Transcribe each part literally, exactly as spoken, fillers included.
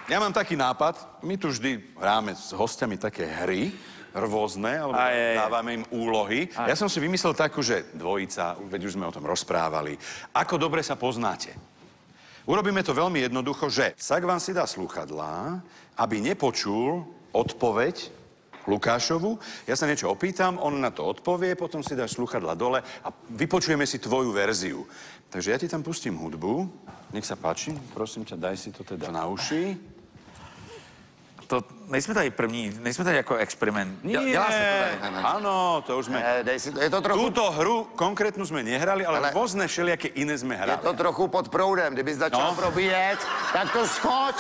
ja mám taký nápad, my tu vždy hráme s hostiami také hry, rôzne, alebo Aj, aj, aj. dávame im úlohy. Aj. Ja som si vymyslel takú, že dvojica, veď už sme o tom rozprávali, ako dobre sa poznáte. Urobíme to veľmi jednoducho, že Sagvan si dá slúchadlá, aby nepočul odpoveď Lukášovu. Ja sa niečo opýtam, on na to odpovie, potom si dáš slúchadlá dole a vypočujeme si tvoju verziu. Takže ja ti tam pustím hudbu. Nech sa páči, prosím ťa, daj si to teda na uši. To nejsme tady první, nejsme tady jako experiment. Nie, Dělá se to tady. áno, to už sme... Ne, dej si to, je to trochu... Túto hru konkrétnu sme nehrali, ale, Ale- rôzne všelijaké iné sme Je hrali. to trochu pod proudem, kdyby začal No. probíjet, tak to schoď.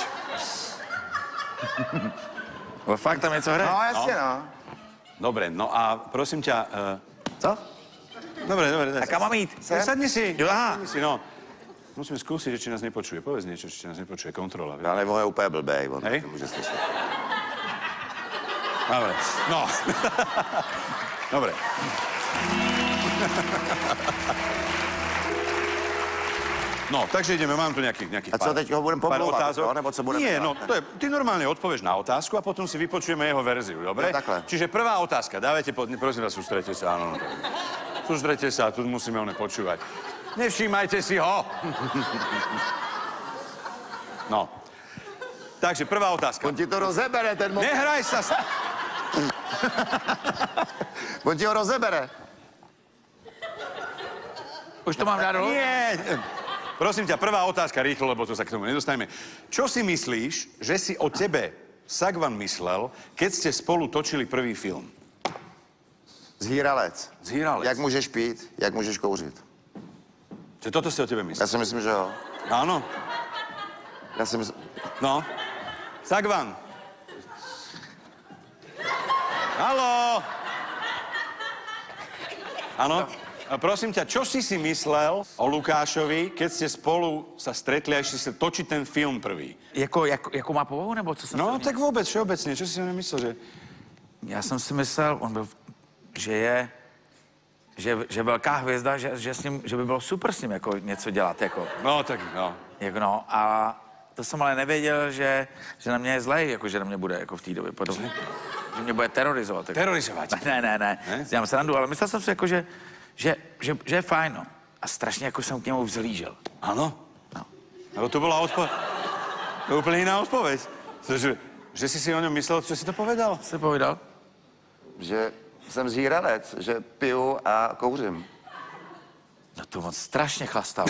Ale fakt tam něco hraje? No jasně, no. Dobre, no a prosím ťa... Uh... Co? Dobre, dobre, daj A kam mám jít? Sem? Sadni si. Jo, aha. Sadni si, no. Musíme skúsiť, že či nás nepočuje. Povedz niečo, či nás nepočuje. Kontrola. vieš? Ale on je úplně blbej, on Hej. to může slyšet. Dobre. No. Dobre. No, takže ideme, mám tu nejaký, nejaký A co, teď ho budem pár pomlouvat, otázok. jo? Nebo co budeme Nie, dělat? no, to je, ty normálne odpovieš na otázku a potom si vypočujeme jeho verziu, dobre? Jo, takhle. Čiže prvá otázka, dávajte, pod, prosím vás, sústrete sa, áno. No, sústrete sa, tu musíme ho počúvať. Nevšímajte si ho. No. Takže prvá otázka. On ti to rozebere, ten mo... Nehraj sa s... On ti ho rozebere. Už to mám dát dolů? Nie. Prosím ťa, prvá otázka, rýchlo, lebo to sa k tomu nedostaneme. Čo si myslíš, že si o tebe Sagvan myslel, keď ste spolu točili prvý film? Zhýralec. Zhýralec. Jak můžeš pít, jak můžeš kouřit. Že toto si o tebe myslel? Já si myslím, že jo. Áno. Já si myslím... No. Sagvan. Haló. Áno. A prosím ťa, čo si si myslel o Lukášovi, keď ste spolu sa stretli a išli sa točiť ten film prvý? Jako, jako, jako má povahu, nebo co jsem No, si tak vôbec, všeobecne. Čo si si o ňom myslel, že... Já jsem si myslel, on byl, že je, že, že velká hvězda, že, že, s ním, že by bylo super s ním jako něco dělat, jako, No, tak no. jako no. A to jsem ale nevěděl, že, že na mě je zlej, jako že na mě bude jako v té době podobně. Že mě bude terorizovat. Jako. Terorizovať. Ne, ne, ne, Ne? dělám srandu, ale myslel jsem si jako, že, že, že, že je fajn, no. A strašně jako jsem k němu vzlížel. Áno? No. Lebo to bola odpoveď. To je úplne iná odpoveď. Že, že si si o ňom myslel, čo si to povedal? Co jsi povídal? Že jsem zhýralec, že piju a kouřím. No to moc strašně chlastal.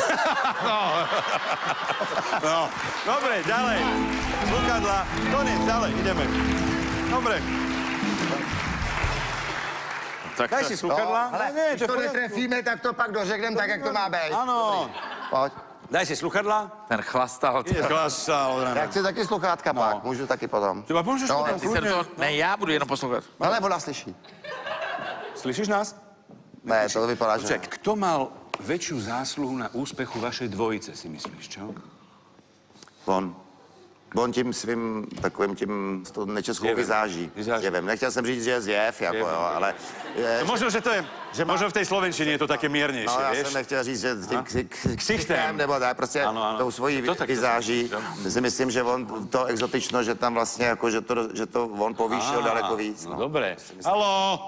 No, dobre, ďalej. Slúchadlá, koniec, ďalej, ideme. Dobre. Tak Daj si slúchadlá. Ale nie, když to je to v poriadku. netrefíme, tak to pak dořekneme tak, jak to má být. Áno. Pojď. Daj si slúchadlá. ten chlastal. Ide klasa od Já rána. chci taky sluchátka No. pak, můžu taky potom. Teba môžeš No, potom Ty se do kľudne. toho, ne, já budu jenom poslouchat. Ale ona slyší. Slyšíš nás? Ne, to vypadá, že... Počkaj, kto mal väčšiu zásluhu na úspechu vašej dvojice, si myslíš, čo? On. On tím svým takovým tím s tou nečeskou Zjevem. vizáží. Vizáží. Zjevem. Nechtěl jsem říct, že je zjev, jako Zjevem. jo, ale... Je, No možno, že to je, že možno v tej slovenčine je to také miernejšie, no, já vieš? jsem nechtěl říct, že tím ksi- ksi- Ksichtem. ksichtem, nebo tak, prostě Ano, ano. tou svojí To tak, to vizáží. tak, Si myslím, že on to exotično, že tam vlastně jako, že to, že to on povýšil Á, daleko víc. No, No. dobre. Haló?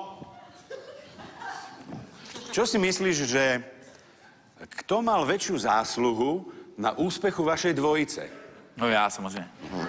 Čo si myslíš, že kto mal väčšiu zásluhu na úspechu vašej dvojice? No já samozřejmě.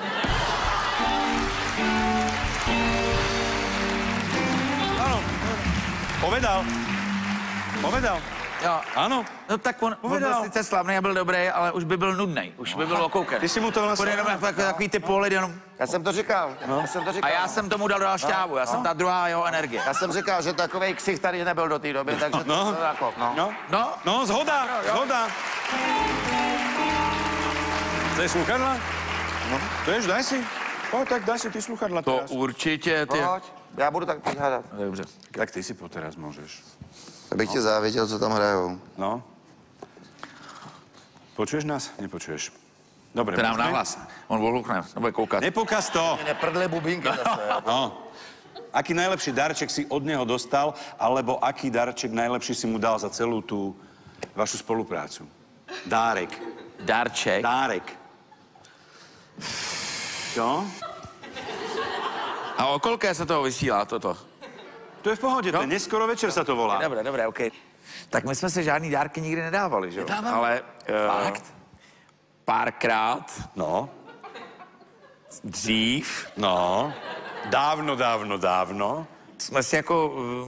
Áno. Povedal. Povedal. Jo. Áno. No tak on, on byl Povedal. sice slavný a byl dobrý, ale už by byl nudný. Už by byl okouken. Ty si mu to On vlastně... jenom jako takový ty pohled jenom. Já jsem to říkal, no. já jsem to říkal. A já jsem tomu dal dál šťávu, já jsem ta druhá jeho energie. Já jsem říkal, že takovej ksich tady nebyl do té doby, takže No. to, to jako, no. No, No, no, zhoda, zhoda. Chceš sluchadla? No. Chceš, daj si. Poď, tak daj si ty sluchadla to teraz. určitě ty. Pojď, já budu tak hádat. Dobře. Tak ty si po teraz môžeš. Abych ti záviděl, co tam hrajou. No. Počuješ nás? Nepočuješ. Dobre, To nám môžeme? nahlas. On ohluchne, nebude koukat. Nepokaz to. Neprdle bubínky zase, jo. No. Aký najlepší darček si od neho dostal, alebo aký darček najlepší si mu dal za celú tú vašu spoluprácu? Dárek. Dárček. Dárek. Čo? A o kolké se toho vysílá toto? To je v pohodě, to je No. neskoro večer se to volá. Dobré, dobré, OK. Tak my jsme si žádný dárky nikdy nedávali, že jo? Nedávali? Ale uh, Fakt? párkrát No, dřív no, dávno, dávno, dávno. jsme si jako uh,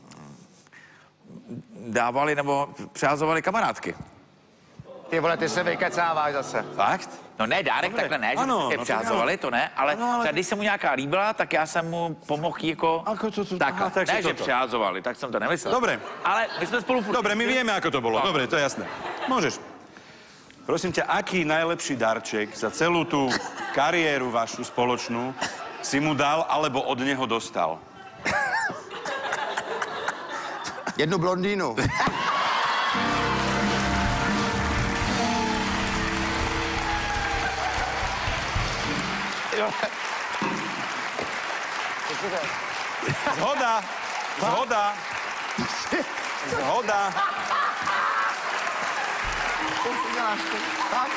dávali nebo přehazovali kamarádky. Ty vole, ty se vykecáváš zase. Fakt? No ne, dárek Dobré. takhle ne, že Ano, jsme si je no to přehazovali, ano. to ne, ale, Ano, ale- třeba když se mu nějaká líbila, tak já jsem mu pomohl jí jako... Ako to- to- takhle. aha, takže Ne, že toto. přehazovali, tak jsem to nemyslel. Dobre. Ale my jsme spolu... furt- Dobre, my vieme, ako to bolo. Dobre, to je jasné. Môžeš. Prosím ťa, aký najlepší darček za celú tú kariéru vašu spoločnú si mu dal alebo od neho dostal? Jednu blondýnu. Zhoda! Zhoda! Zhoda! Co si děláš ty? Tak?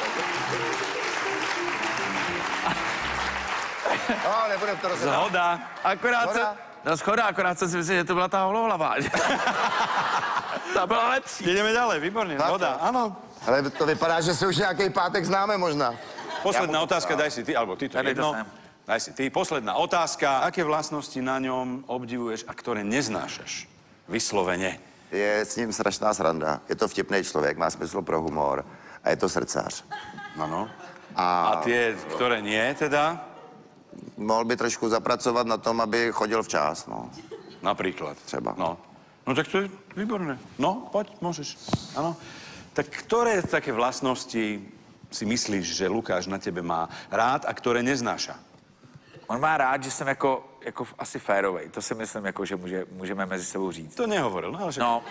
No, nebudem to rozhodovat. Zhoda! Akorát se... Schoda. No schoda, akorát jsem si myslel, že to byla ta holohlavá. Ta byla lepší. Ideme ďalej, výborne. Tak Zhoda, to. áno. Ale to vypadá, že se už nějaký pátek známe možná. Posledná otázka, daj si ty, alebo ty to Daj mi to jedno. sem. Daj si ty. Posledná otázka. Aké vlastnosti na ňom obdivuješ a ktoré neznášaš? Vyslovene. Je s ním strašná sranda. Je to vtipný člověk, má smysl pro humor a je to srdcař. Áno. A, A tie, ktoré nie, teda? mohl by trošku zapracovat na tom, aby chodil včas, no. Napríklad. Třeba. No. No tak to je výborné. No, poď, môžeš. Áno. Tak ktoré také vlastnosti si myslíš, že Lukáš na tebe má rád a ktoré neznáša? On má rád, že jsem jako, jako asi férovej. To si myslím, jako, že může, můžeme mezi sebou říct. To nehovoril, no ale však... No,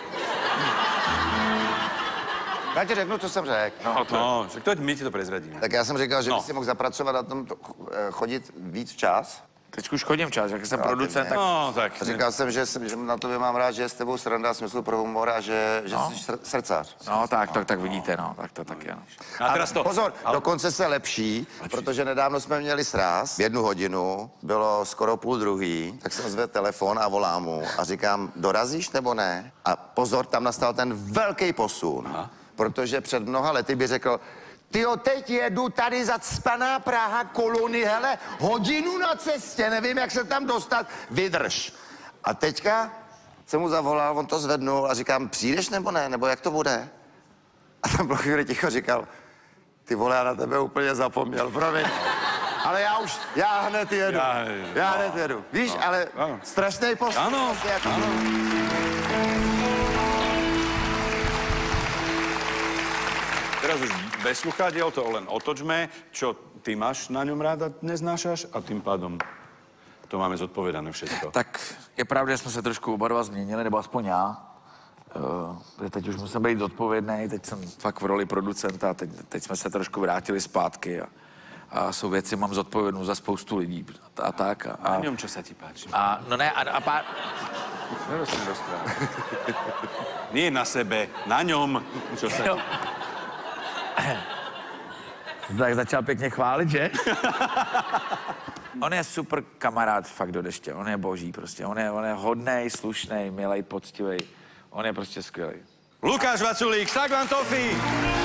Já ti řeknu, co jsem řekl. no, to, No, však to my ti to prezradíme. Tak já jsem říkal, že No. by si mohl zapracovat na tom to, eh, chodit víc včas. teď už chodím čas, jak jsem producent, tak No, tak... A říkal jsem, že, jsem, že na tobě mám rád, že je s tebou sranda, smysl pro humor a že, že No. jsi sr- srdcař. no, tak, tak, tak vidíte, no, tak to taky, no. A teraz to... Pozor, ale- dokonce se lepší, protože nedávno jsme měli sráz, jednu hodinu, bylo skoro půl druhý, tak jsem zvedl telefon a volám mu a říkám, dorazíš nebo ne? A pozor, tam nastal ten velký posun, Aha. protože před mnoha lety by řekl, tyjo, teď jedu tady zacpaná Praha, Koluny, hele, hodinu na cestě, nevím, jak se tam dostat, vydrž. A teďka jsem mu zavolal, on to zvednul a říkám, přijdeš nebo ne, nebo jak to bude? A tam bylo chvíli ticho, říkal, ty vole, já na tebe úplně zapomněl, promiň. Ale já už, já hned jedu, Já- já hned jedu. Víš, ale ano. strašný postup. Ano, Jako- ano. Teraz už bez sluchadiel to len otočme, čo ty máš na ňom rád a neznášaš a tým pádom to máme zodpovedané všetko. Tak je pravda, že jsme se trošku oba dva změnili, nebo aspoň já. Uh, teď už musím být zodpovědný, teď jsem fakt v roli producenta, teď, teď jsme se trošku vrátili zpátky a, a jsou věci, mám zodpovědnou za spoustu lidí a, a tak. A, Na a, ňom, čo sa ti páči? a no ne, a, a pár... Nerozumiem rozprávať. Nie na sebe, na ňom, čo sa Jo. ti... Tak začal pěkně chválit, že? On je super kamarád fakt do deště, on je boží prostě, on je, on je hodnej, slušnej, milej, poctivej, on je prostě skvělý. Lukáš Vaculík, Sagvan Toffee!